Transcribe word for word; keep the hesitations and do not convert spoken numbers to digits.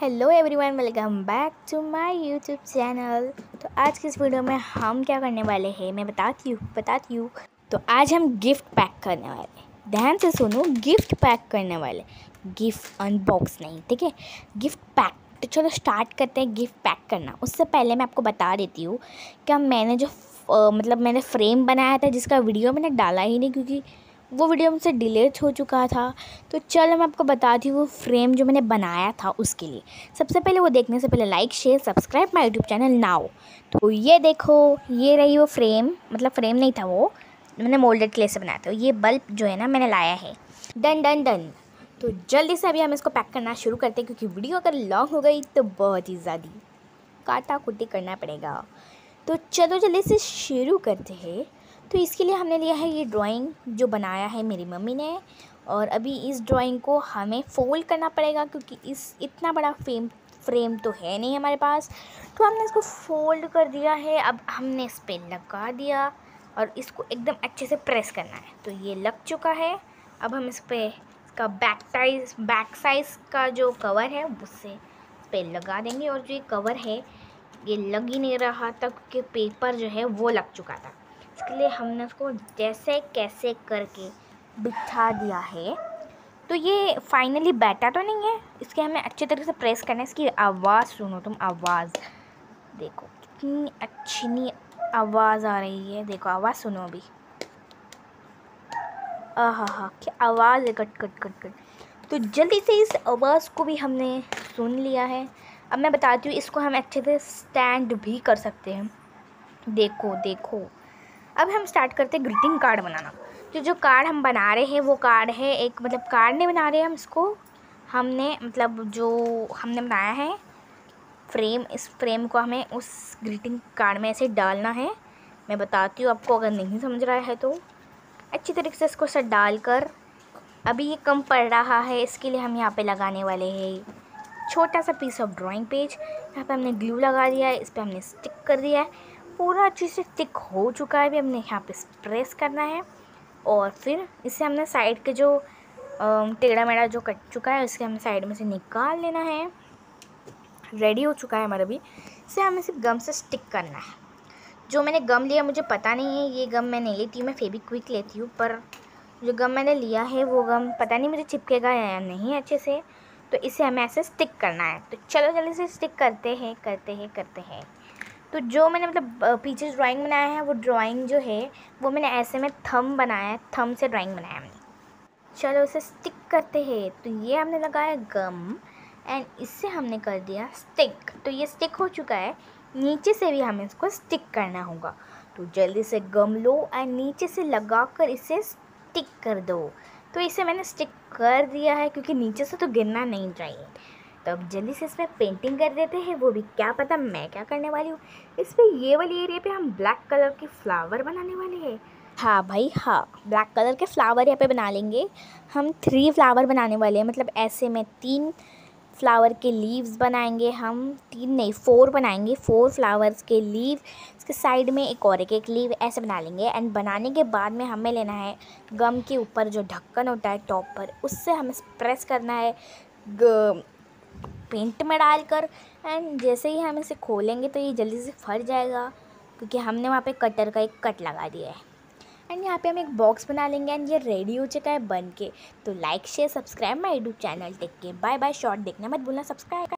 Hello everyone, welcome back to my YouTube channel. तो आज की इस वीडियो में हम क्या करने वाले हैं मैं बताती हूँ बताती हूँ तो आज हम गिफ्ट पैक करने वाले, ध्यान से सुनो, गिफ्ट पैक करने वाले, गिफ्ट अनबॉक्स नहीं, ठीक है, गिफ्ट पैक। तो चलो स्टार्ट करते हैं गिफ्ट पैक करना। उससे पहले मैं आपको बता देती हूँ कि मैंने जो uh, मतलब मैंने फ्रेम बनाया था जिसका वीडियो मैंने डाला ही नहीं क्योंकि वो वीडियो मुझसे डिलीट हो चुका था। तो चलो मैं आपको बताती हूँ वो फ्रेम जो मैंने बनाया था उसके लिए। सबसे पहले वो देखने से पहले like share subscribe my YouTube channel now. तो ये देखो, ये रही वो फ्रेम, मतलब फ्रेम नहीं था, वो मैंने मोल्डेड क्ले से बनाया था। ये बल्ब जो है ना मैंने लाया है। Done done done. तो जल्दी से अभी हम इसको पैक करना शुरू करते हैं क्योंकि वीडियो अगर लॉन्ग हो गई तो बहुत ही ज़्यादा काटा कुटी करना पड़ेगा। तो चलो जल्दी से शुरू करते हैं। तो इसके लिए हमने लिया है ये ड्राइंग जो बनाया है मेरी मम्मी ने, और अभी इस ड्राइंग को हमें फोल्ड करना पड़ेगा क्योंकि इस इतना बड़ा फ्रेम फ्रेम तो है नहीं हमारे पास। तो हमने इसको फोल्ड कर दिया है। अब हमने इस पर लगा दिया और इसको एकदम अच्छे से प्रेस करना है। तो ये लग चुका है। अब हम इस पर इसका बैक साइज बैक साइज़ का जो कवर है उससे इस पर लगा देंगे। और जो ये कवर है ये लग ही नहीं रहा था क्योंकि पेपर जो है वो लग चुका था। इसके लिए हमने उसको जैसे कैसे करके बिठा दिया है। तो ये फाइनली बैठा तो नहीं है, इसके हमें अच्छे तरीके से प्रेस करना है। इसकी आवाज़ सुनो तुम, आवाज़ देखो कितनी अच्छी आवाज़ आ रही है। देखो आवाज़ सुनो अभी, आहा हा क्या आवाज़ है, कट कट कट कट। तो जल्दी से इस आवाज़ को भी हमने सुन लिया है। अब मैं बताती हूँ, इसको हम अच्छे से स्टैंड भी कर सकते हैं। देखो देखो, अब हम स्टार्ट करते हैं ग्रीटिंग कार्ड बनाना। तो जो कार्ड हम बना रहे हैं वो कार्ड है एक, मतलब कार्ड नहीं बना रहे हम इसको, हमने मतलब जो हमने बनाया है फ्रेम, इस फ्रेम को हमें उस ग्रीटिंग कार्ड में ऐसे डालना है। मैं बताती हूँ आपको, अगर नहीं समझ रहा है तो अच्छी तरीके से इसको सब डालकर। अभी ये कम पड़ रहा है, इसके लिए हम यहाँ पे लगाने वाले हैं छोटा सा पीस ऑफ ड्राइंग पेज। यहाँ पे हमने ग्लू लगा दिया है, इस पर हमने स्टिक कर दिया है, पूरा अच्छे से स्टिक हो चुका है। अभी हमने यहाँ पे प्रेस करना है और फिर इसे हमने साइड के जो टेढ़ा मेढ़ा जो कट चुका है उसके हमें साइड में से निकाल लेना है। रेडी हो चुका है हमारा। भी इसे हमें सिर्फ गम से स्टिक करना है। जो मैंने गम लिया मुझे पता नहीं है, ये गम मैं नहीं लेती हूँ, मैं फेविक्विक लेती हूँ, पर जो गम मैंने लिया है वो गम पता नहीं मुझे चिपकेगा या नहीं अच्छे से। तो इसे हमें ऐसे स्टिक करना है। तो चलो जल्दी से स्टिक करते हैं करते हैं करते हैं। तो जो मैंने मतलब पीछे ड्राइंग बनाया है वो ड्राइंग जो है वो मैंने ऐसे में थंब बनाया है, थंब से ड्राइंग बनाया हमने। चलो इसे स्टिक करते हैं। तो ये हमने लगाया गम एंड इससे हमने कर दिया स्टिक। तो ये स्टिक हो चुका है। नीचे से भी हमें इसको स्टिक करना होगा। तो जल्दी से गम लो एंड नीचे से लगा कर इसे स्टिक कर दो। तो इसे मैंने स्टिक कर दिया है क्योंकि नीचे से तो गिरना नहीं चाहिए। तो अब जल्दी से इसमें पेंटिंग कर देते हैं। वो भी क्या पता मैं क्या करने वाली हूँ, इस पर ये वाली एरिया पे हम ब्लैक कलर के फ्लावर बनाने वाले हैं। हाँ भाई हाँ, ब्लैक कलर के फ्लावर यहाँ पे बना लेंगे। हम थ्री फ्लावर बनाने वाले हैं, मतलब ऐसे में तीन फ्लावर के लीव्स बनाएंगे हम, तीन नहीं फोर बनाएंगे, फोर फ्लावर्स के लीव, इसके साइड में एक और एक एक लीव ऐसे बना लेंगे। एंड बनाने के बाद में हमें लेना है गम के ऊपर जो ढक्कन होता है टॉप पर, उससे हमें प्रेस करना है पेंट में डालकर। एंड जैसे ही हम इसे खोलेंगे तो ये जल्दी से फट जाएगा क्योंकि हमने वहाँ पे कटर का एक कट लगा दिया है। एंड यहाँ पे हम एक बॉक्स बना लेंगे एंड ये रेडी हो चुका है बन के। तो like share subscribe my YouTube channel. Take care, bye bye. Short देखना मत भूलना, सब्सक्राइब।